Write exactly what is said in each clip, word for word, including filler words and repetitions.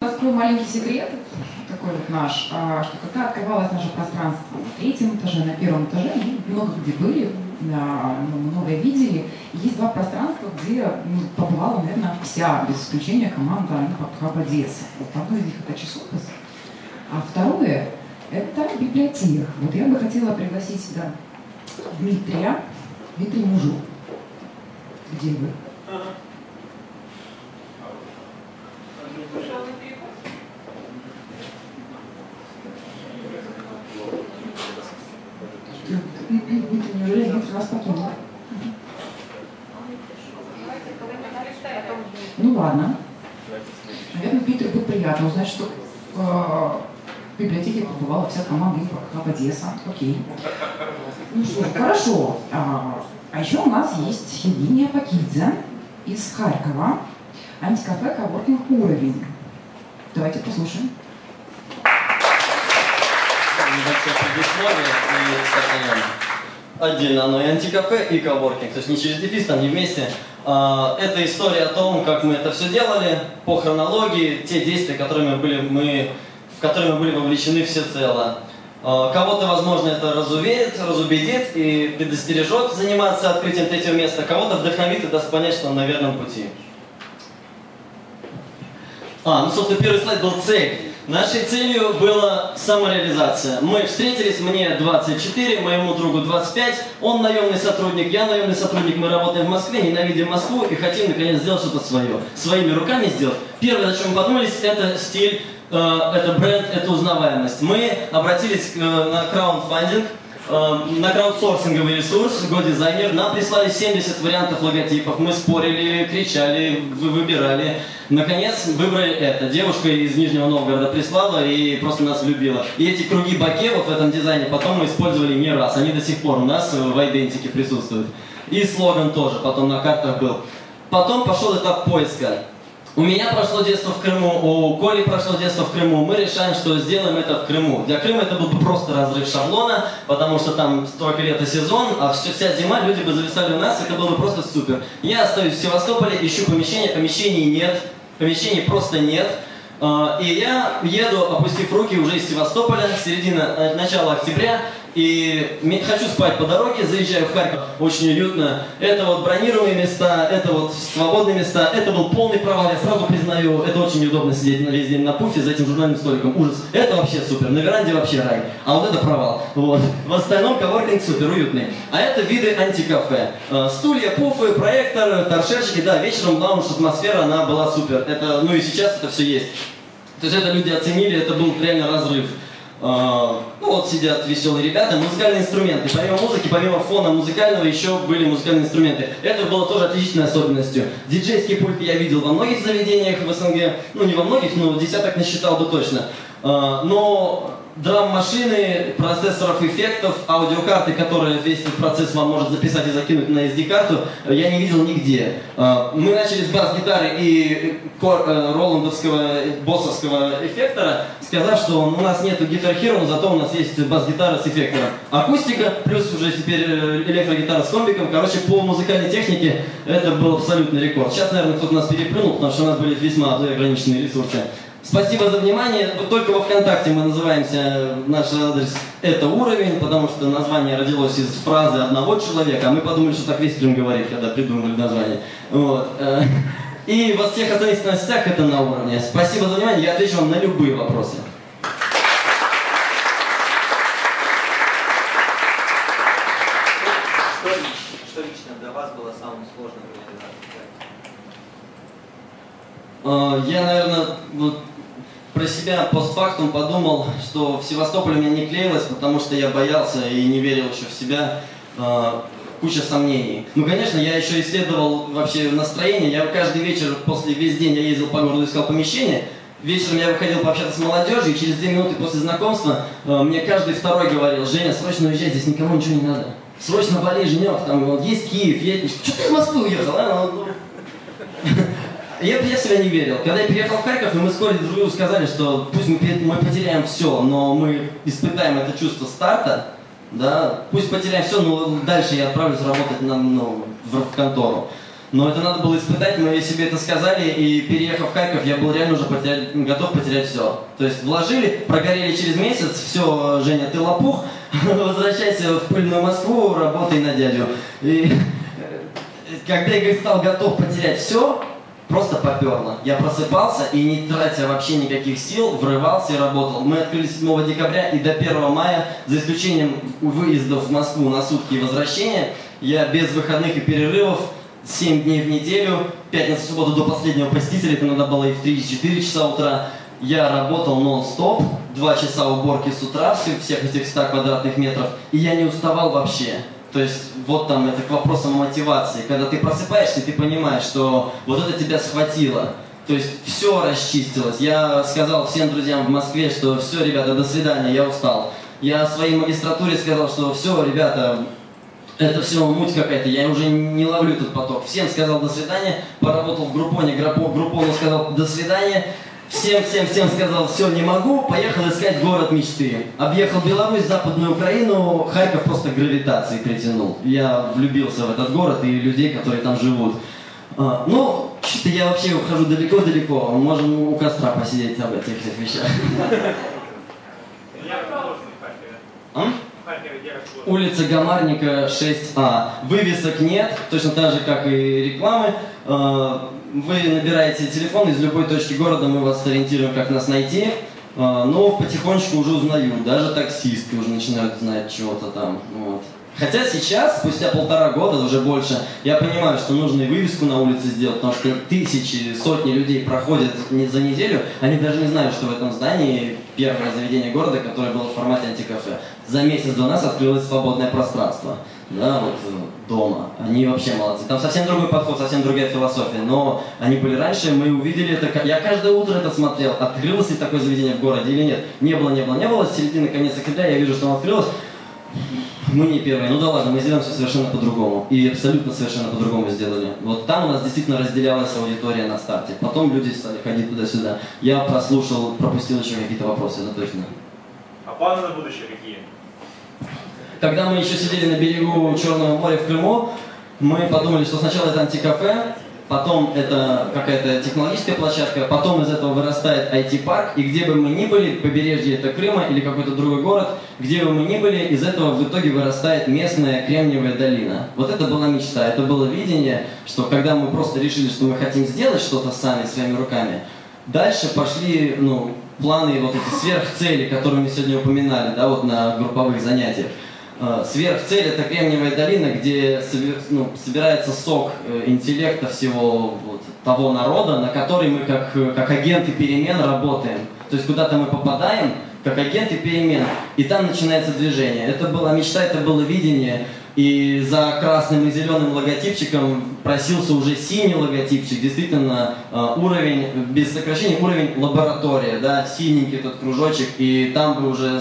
Раскрою маленький секрет, такой вот наш, что когда открывалось наше пространство на третьем этаже, на первом этаже, мы много где были, многое видели. Есть два пространства, где ну, побывала, наверное, вся, без исключения, команда Hub Одесса. Вот одно из них это часопис, а второе это библиотека. Вот я бы хотела пригласить сюда Дмитрия, Дмитрий Мужу. Где вы? Неужели Дмитрий нас покинул? Ну ладно. Наверное, Питеру будет приятно узнать, что э, в библиотеке побывала вся команда Hub Одесса. Окей. Ну что, хорошо. А, а еще у нас есть Евгения Пакидзе из Харькова. Антикафе «Коворкинг Уровень». Давайте послушаем. Небольшое предисловие и, кстати, отдельно оно и антикафе, и коворкинг, то есть не через дефис, там не вместе. Это история о том, как мы это все делали, по хронологии, те действия, которые мы были, мы, в которые мы были вовлечены всецело. Кого-то, возможно, это разуверит, разубедит и предостережет заниматься открытием третьего места, кого-то вдохновит и даст понять, что он на верном пути. А, ну, собственно, первый слайд был цель. Нашей целью была самореализация. Мы встретились, мне двадцать четыре, моему другу двадцать пять, он наемный сотрудник, я наемный сотрудник, мы работаем в Москве, ненавидим Москву и хотим наконец сделать что-то свое. Своими руками сделать. Первое, о чем мы подумались, это стиль, э, это бренд, это узнаваемость. Мы обратились э, на краундфандинг, э, на краудсорсинговый ресурс, Go-дизайнер, нам прислали семьдесят вариантов логотипов, мы спорили, кричали, выбирали. Наконец выбрали это. Девушка из Нижнего Новгорода прислала и просто нас влюбила. И эти круги боке вот в этом дизайне потом мы использовали не раз. Они до сих пор у нас в идентике присутствуют. И слоган тоже потом на картах был. Потом пошел этап поиска. У меня прошло детство в Крыму, у Коли прошло детство в Крыму. Мы решаем, что сделаем это в Крыму. Для Крыма это был бы просто разрыв шаблона, потому что там столько лето сезон, а вся зима люди бы зависали у нас, это было бы просто супер. Я остаюсь в Севастополе, ищу помещение, помещений нет, помещений просто нет. И я еду, опустив руки, уже из Севастополя, середина, начало октября. И хочу спать по дороге, заезжаю в Харьков, очень уютно. Это вот бронированные места, это вот свободные места. Это был полный провал, я сразу признаю. Это очень неудобно сидеть весь день на пуфе за этим журнальным столиком. Ужас. Это вообще супер, на веранде вообще рай. А вот это провал. Вот. В остальном коворкинг супер уютный. А это виды антикафе. Стулья, пуфы, проектор, торшерчики. Да, вечером главное, что атмосфера, она была супер. Это, ну и сейчас это все есть. То есть это люди оценили, это был реально разрыв. Uh, ну вот сидят веселые ребята, музыкальные инструменты. Помимо музыки, помимо фона музыкального, еще были музыкальные инструменты. Это было тоже отличительной особенностью. Диджейские пульты я видел во многих заведениях в СНГ. Ну не во многих, но десяток насчитал бы точно. Uh, но драм-машины, процессоров эффектов, аудиокарты, которые весь этот процесс вам может записать и закинуть на эс ди-карту, я не видел нигде. Мы начали с бас-гитары и роландовского боссовского эффектора, сказав, что у нас нету Guitar Hero, но зато у нас есть бас-гитара с эффектором. Акустика, плюс уже теперь электрогитара с комбиком. Короче, по музыкальной технике это был абсолютный рекорд. Сейчас, наверное, кто-то нас переплюнул, потому что у нас были весьма ограниченные ресурсы. Спасибо за внимание. Только во ВКонтакте мы называемся, наш адрес это уровень, потому что название родилось из фразы одного человека, а мы подумали, что так весь Крым говорит, когда придумали название. Вот. И во всех остальных сетях это на уровне. Спасибо за внимание, я отвечу вам на любые вопросы. Что, что лично для вас было самым сложным в реализации? Я, наверное, вот про себя постфактум подумал, что в Севастополе у меня не клеилось, потому что я боялся и не верил еще в себя. Куча сомнений. Ну, конечно, я еще исследовал вообще настроение. Я каждый вечер, после весь день я ездил по городу, искал помещение. Вечером я выходил пообщаться с молодежью, и через две минуты после знакомства мне каждый второй говорил: Женя, срочно уезжай, здесь никому ничего не надо. Срочно вали, Женек, там вот, есть Киев, едешь. Что ты из Москвы уехал, а? Я, я в себя не верил. Когда я переехал в Харьков, и мы с Колей друг другу сказали, что пусть мы, мы потеряем все, но мы испытаем это чувство старта, да, пусть потеряем все, но дальше я отправлюсь работать на, ну, в, в контору. Но это надо было испытать, мы себе это сказали, и переехав в Харьков, я был реально уже потерять, готов потерять все. То есть вложили, прогорели через месяц, все, Женя, ты лопух, возвращайся в пыльную Москву, работай на дядю. И когда я стал готов потерять все, просто поперло. Я просыпался и, не тратя вообще никаких сил, врывался и работал. Мы открыли седьмого декабря, и до первого мая, за исключением выездов в Москву на сутки и возвращения, я без выходных и перерывов семь дней в неделю, пятница, суббота до последнего посетителя, это надо было и в три-четыре часа утра, я работал нон-стоп, два часа уборки с утра, всех этих ста квадратных метров, и я не уставал вообще. То есть, вот там, это к вопросу мотивации. Когда ты просыпаешься, ты понимаешь, что вот это тебя схватило. То есть, все расчистилось. Я сказал всем друзьям в Москве, что все, ребята, до свидания, я устал. Я своей магистратуре сказал, что все, ребята, это все муть какая-то, я уже не ловлю этот поток. Всем сказал до свидания, поработал в Группоне, Группону сказал до свидания. Всем, всем, всем сказал, все, не могу, поехал искать город мечты. Объехал Беларусь, Западную Украину, Харьков просто гравитацией притянул. Я влюбился в этот город и людей, которые там живут. А, ну, что-то я вообще ухожу далеко-далеко, можем у костра посидеть об этих всех вещах. А? Улица Гамарника, шесть А. Вывесок нет, точно так же, как и рекламы. Вы набираете телефон из любой точки города, мы вас ориентируем, как нас найти. Но потихонечку уже узнают, даже таксисты уже начинают знать чего-то там. Вот. Хотя сейчас, спустя полтора года, уже больше, я понимаю, что нужно и вывеску на улице сделать, потому что тысячи, сотни людей проходят за неделю, они даже не знают, что в этом здании первое заведение города, которое было в формате антикафе. За месяц до нас открылось свободное пространство, да, вот дома. Они вообще молодцы. Там совсем другой подход, совсем другая философия, но они были раньше, мы увидели это, я каждое утро это смотрел, открылось ли такое заведение в городе или нет. Не было, не было, не было, с середины, конец октября я вижу, что оно открылось. Мы не первые, ну да ладно, мы сделаем все совершенно по-другому. И абсолютно совершенно по-другому сделали. Вот там у нас действительно разделялась аудитория на старте. Потом люди стали ходить туда-сюда. Я прослушал, пропустил еще какие-то вопросы, это точно. А планы на будущее какие? Когда мы еще сидели на берегу Черного моря в Крыму, мы подумали, что сначала это антикафе, потом это какая-то технологическая площадка, потом из этого вырастает ай ти-парк, и где бы мы ни были, побережье это Крыма или какой-то другой город, где бы мы ни были, из этого в итоге вырастает местная Кремниевая долина. Вот это была мечта, это было видение, что когда мы просто решили, что мы хотим сделать что-то сами, своими руками, дальше пошли, ну, планы, вот эти сверхцели, которые мы сегодня упоминали, да, вот на групповых занятиях. Сверхцель — это Кремниевая долина, где ну, собирается сок интеллекта всего вот, того народа, на который мы как, как агенты перемен работаем. То есть куда-то мы попадаем, как агенты перемен, и там начинается движение. Это была мечта, это было видение, и за красным и зеленым логотипчиком просился уже синий логотипчик, действительно уровень, без сокращения, уровень лаборатория, да, синенький этот кружочек, и там бы уже...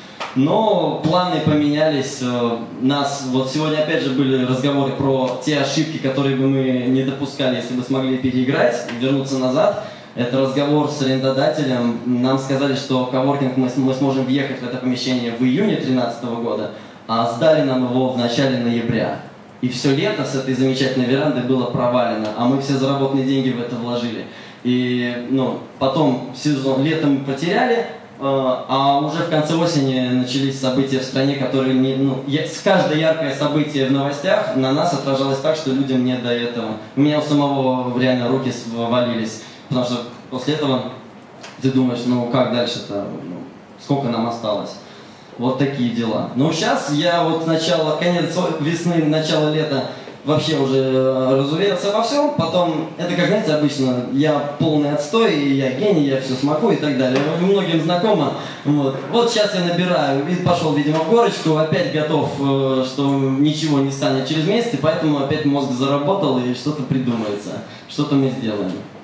Но планы поменялись, нас, вот сегодня опять же были разговоры про те ошибки, которые бы мы не допускали, если бы смогли переиграть, вернуться назад. Это разговор с арендодателем, нам сказали, что коворкинг мы, мы сможем въехать в это помещение в июне две тысячи тринадцатого года, а сдали нам его в начале ноября. И все лето с этой замечательной веранды было провалено, а мы все заработанные деньги в это вложили. И ну, потом сезон, летом мы потеряли, а уже в конце осени начались события в стране, которые не, ну, каждое яркое событие в новостях на нас отражалось так, что людям не до этого. У меня у самого реально руки валились, потому что после этого ты думаешь, ну как дальше-то, ну, сколько нам осталось. Вот такие дела. Но сейчас я вот начало, конец весны, начало лета вообще уже разуверился во всем, потом, это как, знаете, обычно, я полный отстой, и я гений, я все смогу и так далее. Многим знакомо. Вот, вот сейчас я набираю, и пошел, видимо, в горочку, опять готов, что ничего не станет через месяц, и поэтому опять мозг заработал, и что-то придумается, что-то мы сделаем.